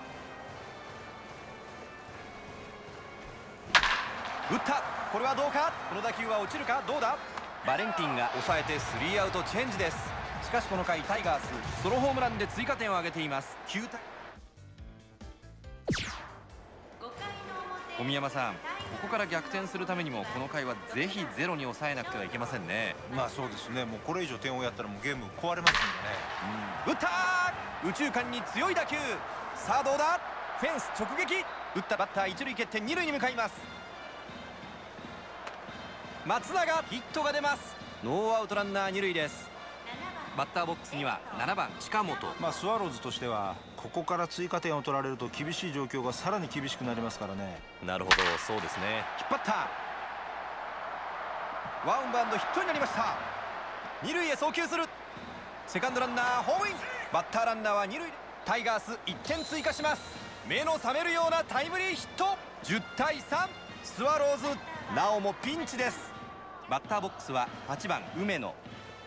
打った。これはどうか。この打球は落ちるか。どうだ。バレンティンが抑えてスリーアウトチェンジです。しかしこの回タイガースソロホームランで追加点を挙げています。9対。小宮山さん、ここから逆転するためにもこの回はぜひゼロに抑えなくてはいけませんね。 まあそうですね。もうこれ以上点をやったらもうゲーム壊れますんでね。 打った。右中間に強い打球。さあどうだ。フェンス直撃。打ったバッター一塁蹴って二塁に向かいます。松永ヒットが出ます。ノーアウトランナー二塁です。バッターボックスには7番近本。 スワローズとしてはここから追加点を取られると厳しい状況がさらに厳しくなりますからね。 なるほど、そうですね。引っ張った。ワンバウンドヒットになりました。二塁へ送球する。セカンドランナーホームイン。バッターランナーは二塁。タイガース1点追加します。目の覚めるようなタイムリーヒット。10対3。スワローズなおもピンチです。バッターボックスは8番梅野。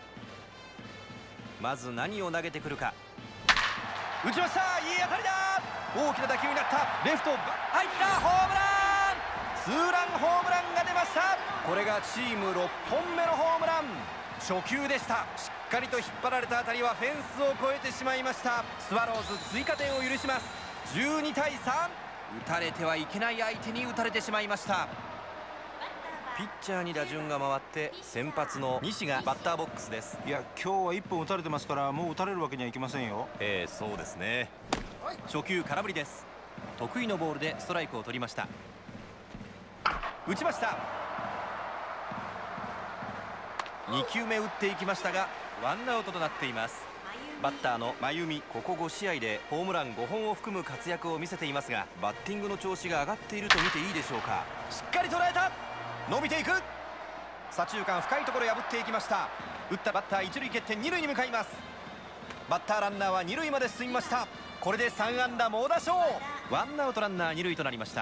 まず何を投げてくるか。打ちました。いい当たりだ。大きな打球になった。レフト入った。ホームラン。ツーランホームランが出ました。これがチーム6本目のホームラン。初球でした。しっかりと引っ張られた当たりはフェンスを越えてしまいました。スワローズ追加点を許します。12対3。打たれてはいけない相手に打たれてしまいました。ピッチャーに打順が回って先発の西がバッターボックスです。 いや今日は1本打たれてますからもう打たれるわけにはいきませんよ。 そうですね。初球空振りです。得意のボールでストライクを取りました。打ちました。2球目打っていきましたがワンアウトとなっています。バッターの真由美、ここ5試合でホームラン5本を含む活躍を見せていますが、バッティングの調子が上がっていると見ていいでしょうか。しっかり捉えた。伸びていく。 左中間深いところ破っていきました。打ったバッター一塁蹴って二塁に向かいます。バッターランナーは二塁まで進みました。これで3安打猛打賞。ワンアウトランナー二塁となりました。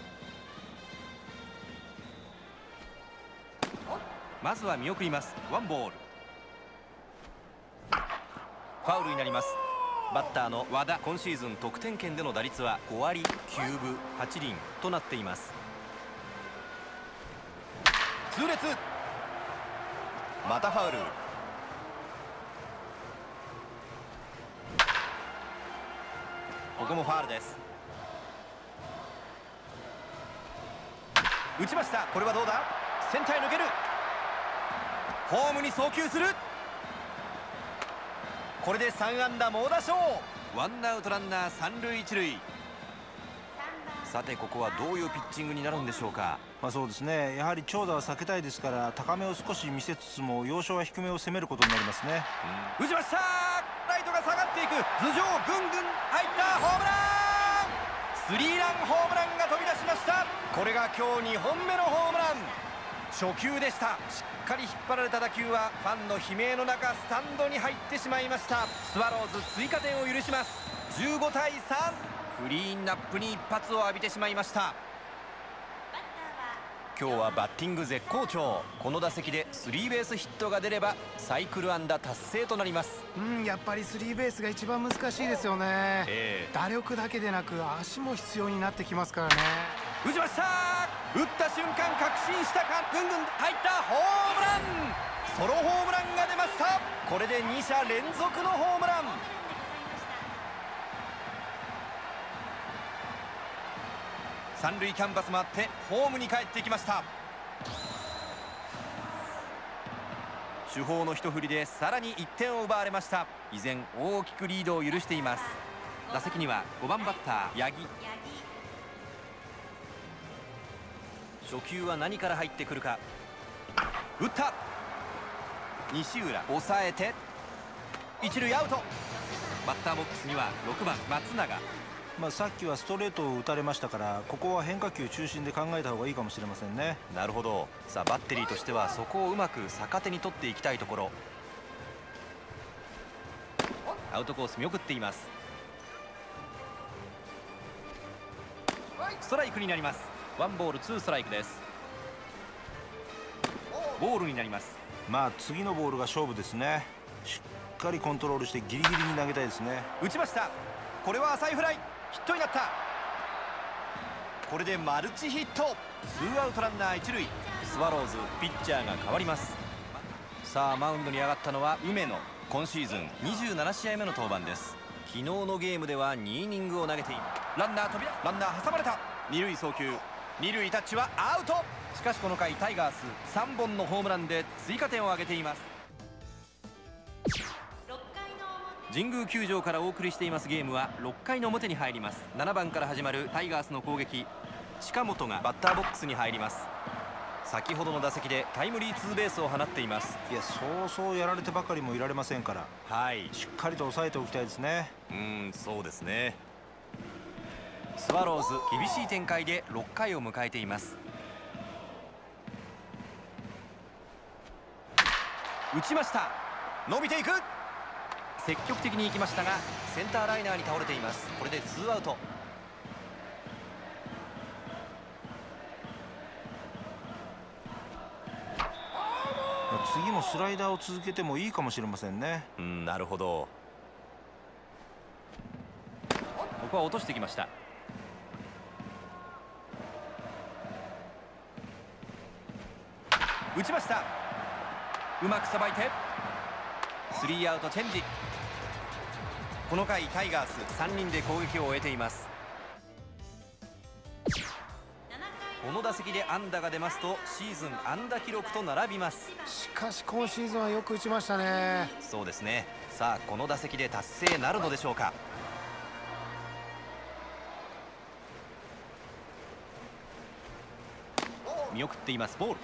まずは見送ります。ワンボール。ファウルになります。バッターの和田、今シーズン得点圏での打率は5割9分8厘となっています。痛烈。またファウル。ここもファウルです。打ちました。これはどうだ。センターへ抜ける。ホームに送球する。これで3安打猛打賞。ワンアウトランナー三塁一塁。さてここはどういうピッチングになるんでしょうか。 そうですね、やはり長打は避けたいですから、高めを少し見せつつも要所は低めを攻めることになりますね。 打ちました。ライトが下がっていく。頭上ぐんぐん入った。ホームラン。スリーランホームランが飛び出しました。これが今日2本目のホームラン。初球でした。しっかり引っ張られた打球はファンの悲鳴の中スタンドに入ってしまいました。スワローズ追加点を許します。15対3。クリーンナップに一発を浴びてしまいました。今日はバッティング絶好調。この打席でスリーベースヒットが出ればサイクル安打達成となります。 やっぱりスリーベースが一番難しいですよね。打力だけでなく足も必要になってきますからね。 打ちました。打った瞬間確信したか。ぐんぐん入ったホームラン。ソロホームランが出ました。これで2者連続のホームラン。三塁キャンバス回ってホームに帰ってきました。主砲の一振りでさらに1点を奪われました。依然大きくリードを許しています。打席には5番バッター八木。初球は何から入ってくるか。打った。西浦抑えて一塁アウト。バッターボックスには6番松永。 さっきはストレートを打たれましたから、ここは変化球中心で考えた方がいいかもしれませんね。 なるほど。さあバッテリーとしてはそこをうまく逆手に取っていきたいところ。アウトコース見送っています。ストライクになります。ワンボールツーストライクです。ボールになります。 次のボールが勝負ですね。しっかりコントロールしてギリギリに投げたいですね。 打ちました。これは浅いフライ。ヒットになった。これでマルチヒット。ツーアウトランナー一塁。スワローズピッチャーが変わります。さあマウンドに上がったのは梅野。今シーズン27試合目の登板です。昨日のゲームでは2イニングを投げている。ランナー飛び出、ランナー挟まれた。二塁送球、二塁タッチはアウト。しかしこの回タイガース3本のホームランで追加点を挙げています。神宮球場からお送りしていますゲームは6回の表に入ります。7番から始まるタイガースの攻撃。近本がバッターボックスに入ります。先ほどの打席でタイムリーツーベースを放っています。 そうそうやられてばかりもいられませんから、しっかりと抑えておきたいですね。 そうですね。スワローズ厳しい展開で6回を迎えています。打ちました。伸びていく。積極的に行きましたがセンターライナーに倒れています。これでツーアウト。 次もスライダーを続けてもいいかもしれませんね。 なるほど。ここは落としてきました。打ちました。うまくさばいてスリーアウトチェンジ。この回タイガース3人で攻撃を終えています。この打席で安打が出ますとシーズン安打記録と並びます。 しかし今シーズンはよく打ちましたね。 そうですね。さあこの打席で達成なるのでしょうか。見送っています。ボール。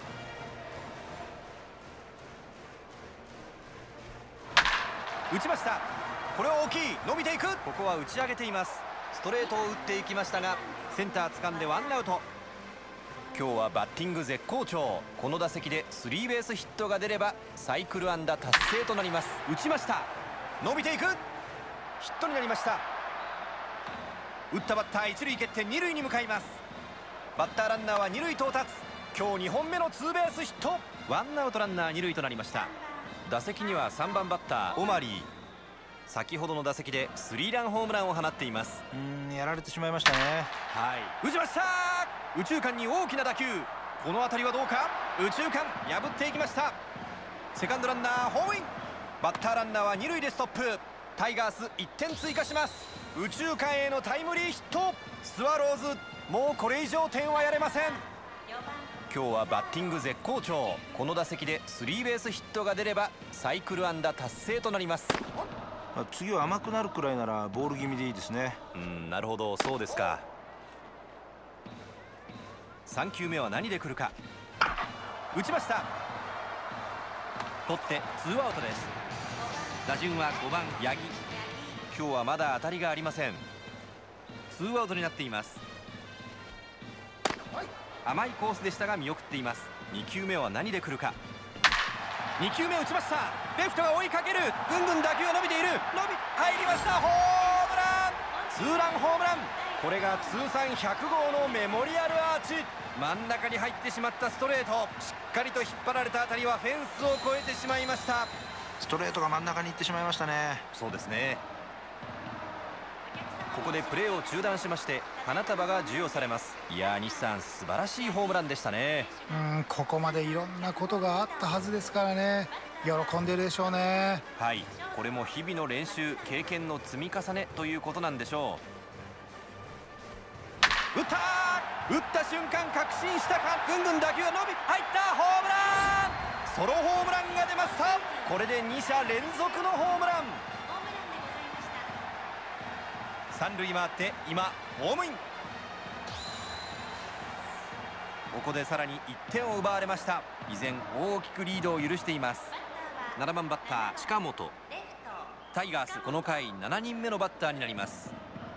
打ちました。これは大きい。伸びていく。ここは打ち上げています。ストレートを打っていきましたがセンター掴んでワンアウト。 今日はバッティング絶好調。この打席でスリーベースヒットが出ればサイクル安打達成となります。打ちました。伸びていく。ヒットになりました。打ったバッター一塁蹴って二塁に向かいます。バッターランナーは二塁到達。今日2本目のツーベースヒット。ワンアウトランナー二塁となりました。打席には3番バッターオマリー。先ほどの打席でスリーランホームランを放っています。 やられてしまいましたね。 はい、打ちました。右中間に大きな打球。この当たりはどうか。右中間破っていきました。セカンドランナーホームイン。バッターランナーは二塁でストップ。タイガース1点追加します。右中間へのタイムリーヒット。スワローズもうこれ以上点はやれません。今日はバッティング絶好調。この打席でスリーベースヒットが出ればサイクル安打達成となります。 次は甘くなるくらいならボール気味でいいですね。 なるほど、そうですか。3球目は何で来るか。打ちました。取ってツーアウトです。打順は5番八木。今日はまだ当たりがありません。ツーアウトになっています。甘いコースでしたが見送っています。2球目は何で来るか。2球目打ちました。レフトが追いかける。ぐんぐん打球が伸びている。入りました。ホームラン。ツーランホームラン。これが通算100号のメモリアルアーチ。真ん中に入ってしまったストレート。しっかりと引っ張られた当たりはフェンスを越えてしまいました。 ストレートが真ん中に行ってしまいましたね。 そうですね。ここでプレーを中断しまして花束が授与されます。いやー、西さん、素晴らしいホームランでしたね。 ここまでいろんなことがあったはずですからね。喜んでるでしょうね。 はい、これも日々の練習経験の積み重ねということなんでしょう。打った瞬間確信したか。ぐんぐん打球が入ったホームラン。ソロホームランが出ました。これで2者連続のホームラン。三塁回って今ホームイン。ここでさらに1点を奪われました。依然大きくリードを許しています。7番バッター近本。タイガースこの回7人目のバッターになります。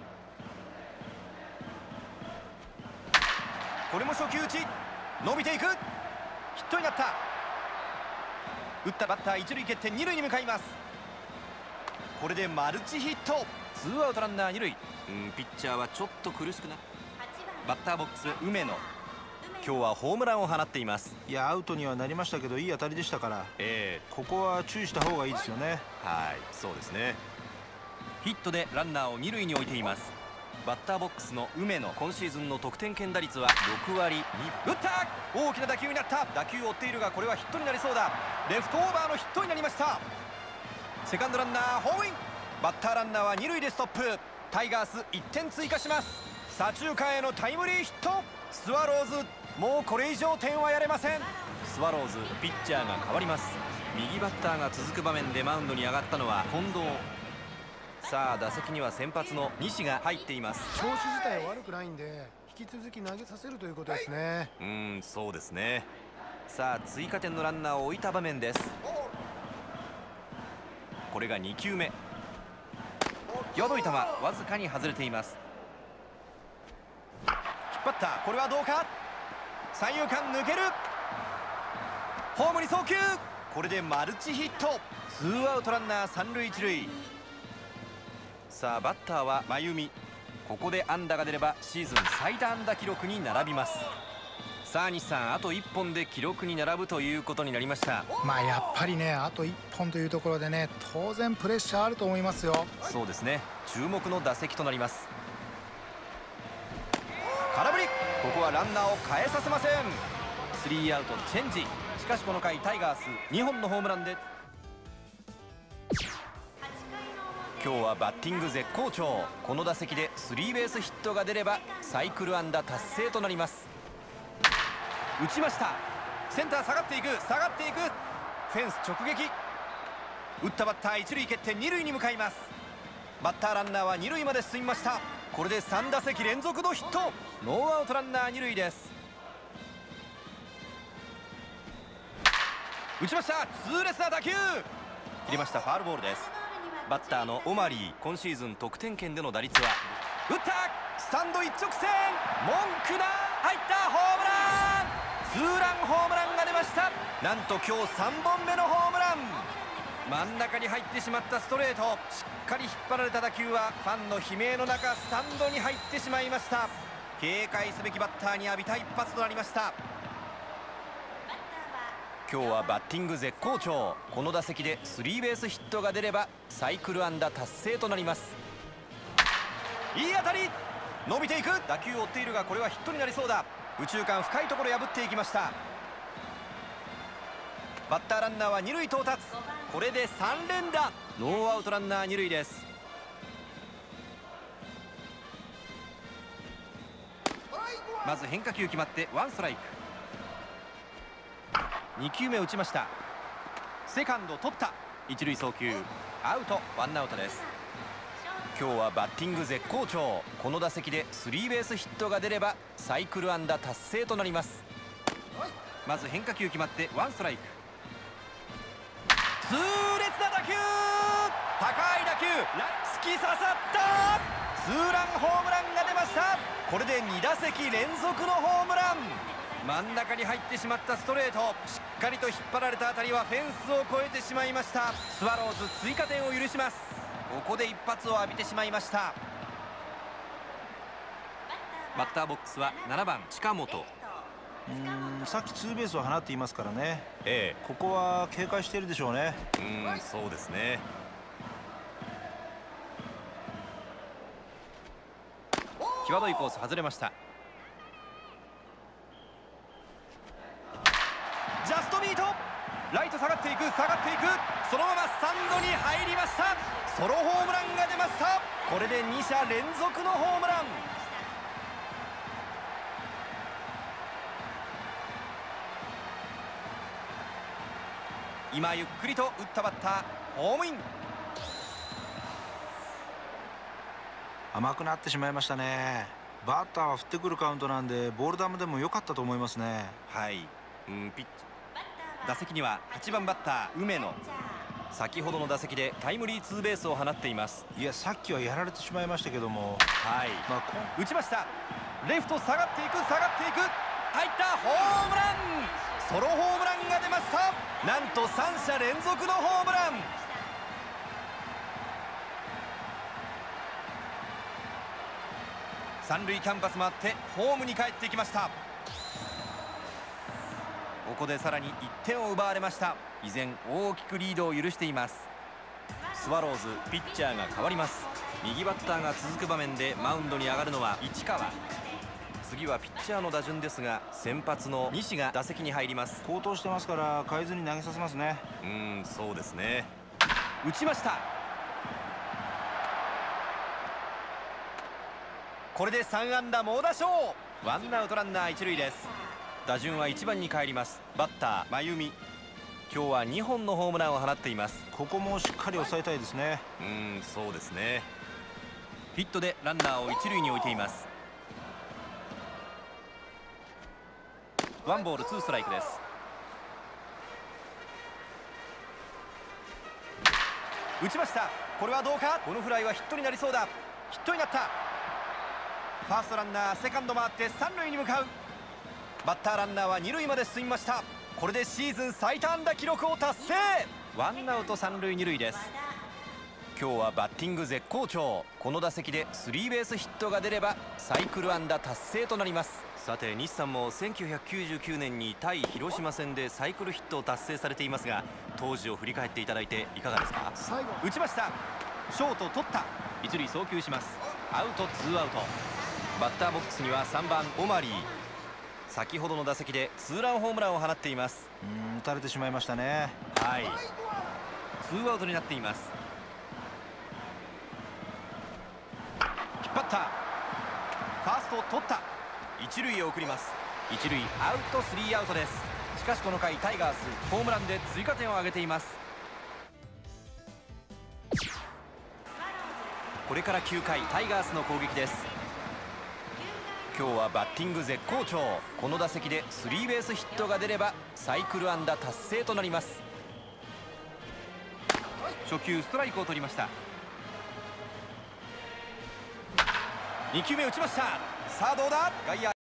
これも初球打ち。伸びていく。ヒットになった。打ったバッター一塁蹴って二塁に向かいます。これでマルチヒット。ツーアウトランナー二塁。ピッチャーはちょっと苦しくな。バッターボックス梅野。今日はホームランを放っています。 いや、アウトにはなりましたけどいい当たりでしたから、ここは注意した方がいいですよね。 はい、そうですね。ヒットでランナーを二塁に置いています。バッターボックスの梅野、今シーズンの得点圏打率は6割2。打った。大きな打球になった。打球を追っているがこれはヒットになりそうだ。レフトオーバーのヒットになりました。セカンドランナーホームイン。バッターランナーは二塁でストップ。タイガース1点追加します。左中間へのタイムリーヒット。スワローズもうこれ以上点はやれません。スワローズピッチャーが変わります。右バッターが続く場面でマウンドに上がったのは近藤。さあ打席には先発の西が入っています。 調子自体悪くないんで引き続き投げさせるということですね。 そうですね。さあ追加点のランナーを置いた場面です。これが2球目。際どい球わずかに外れています。引っ張った。これはどうか。三遊間抜ける。ホームに送球。これでマルチヒット。ツーアウトランナー三塁一塁。さあバッターは真由美。ここで安打が出ればシーズン最多安打記録に並びます。さあ西さん、あと1本で記録に並ぶということになりました。 やっぱりね、あと1本というところでね、当然プレッシャーあると思いますよ。 そうですね。注目の打席となります。空振り。ここはランナーを変えさせません。スリーアウトチェンジ。しかしこの回タイガース2本のホームランで今日はバッティング絶好調。この打席でスリーベースヒットが出ればサイクル安打達成となります。打ちました。センター下がっていく。フェンス直撃。打ったバッター一塁蹴って二塁に向かいます。バッターランナーは二塁まで進みました。これで3打席連続のヒット。ノーアウトランナー二塁です。打ちました。痛烈な打球。切りました。ファウルボールです。バッターのオマリー、今シーズン得点圏での打率は。打った。スタンド一直線。文句な。入った。ホームラン。 ツーランホームランが出ました。なんと今日3本目のホームラン。真ん中に入ってしまったストレート、しっかり引っ張られた打球はファンの悲鳴の中スタンドに入ってしまいました。警戒すべきバッターに浴びた一発となりました。今日はバッティング絶好調。この打席でスリーベースヒットが出ればサイクル安打達成となります。いい当たり、伸びていく。打球を追っているがこれはヒットになりそうだ。右中間深いところ破っていきました。バッターランナーは二塁到達。これで3連打。ノーアウトランナー二塁です。まず変化球決まってワンストライク。2球目打ちました。セカンド取った。一塁送球アウト、ワンアウトです。今日はバッティング絶好調。この打席でスリーベースヒットが出ればサイクル安打達成となります。まず変化球決まってワンストライク。痛烈な打球、高い打球、突き刺さった。ツーランホームランが出ました。これで2打席連続のホームラン。真ん中に入ってしまったストレート、しっかりと引っ張られた当たりはフェンスを越えてしまいました。スワローズ追加点を許します。ここで一発を浴びてしまいました。バッターボックスは7番近本。 さっきツーベースを放っていますからね、ここは警戒しているでしょうね。 そうですね。際どいコース外れました。ジャストミート、ライト下がっていく、下がっていく、そのままスタンドに入りました。ソロホームランが出ました。これで2者連続のホームラン。今ゆっくりと打ったバッターホームイン。 甘くなってしまいましたね。バッターは振ってくるカウントなんでボール球でも良かったと思いますね。 はい、打席には8番バッター梅野。先ほどの打席でタイムリーツーベースを放っています。 いや、さっきはやられてしまいましたけども、 打ちました。レフト下がっていく、下がっていく、入った。ホームラン、ソロホームランが出ました。なんと3者連続のホームラン。三塁キャンバス回ってホームに帰ってきました。ここでさらに1点を奪われました。依然大きくリードを許しています。スワローズピッチャーが変わります。右バッターが続く場面でマウンドに上がるのは市川。次はピッチャーの打順ですが、先発の西が打席に入ります。 好投してますから変えずに投げさせますね。 そうですね。打ちました。これで3安打猛打賞。ワンアウトランナー一塁です。打順は1番に帰ります。バッター真由美。今日は2本のホームランを放っています。 ここもしっかり抑えたいですね。 そうですね。ヒットでランナーを一塁に置いています。ワンボールツーストライクです。打ちました。これはどうか。このフライはヒットになりそうだ。ヒットになった。ファーストランナーセカンド回って三塁に向かう。バッターランナーは二塁まで進みました。これでシーズン最多安打記録を達成。ワンアウト三塁二塁です。今日はバッティング絶好調。この打席でスリーベースヒットが出ればサイクル安打達成となります。さて西さんも1999年に対広島戦でサイクルヒットを達成されていますが、当時を振り返っていただいていかがですか。打ちました。ショート取った。一塁送球します。アウトツーアウト。バッターボックスには3番オマリー。先ほどの打席でツーランホームランを放っています。 打たれてしまいましたね。 はい、ツーアウトになっています。引っ張った。ファースト取った。一塁へ送ります。一塁アウト、スリーアウトです。しかしこの回タイガースホームランで追加点を挙げています。これから9回タイガースの攻撃です。今日はバッティング絶好調。この打席でスリーベースヒットが出ればサイクル安打達成となります。初球ストライクを取りました。2球目打ちました。さあどうだ。外野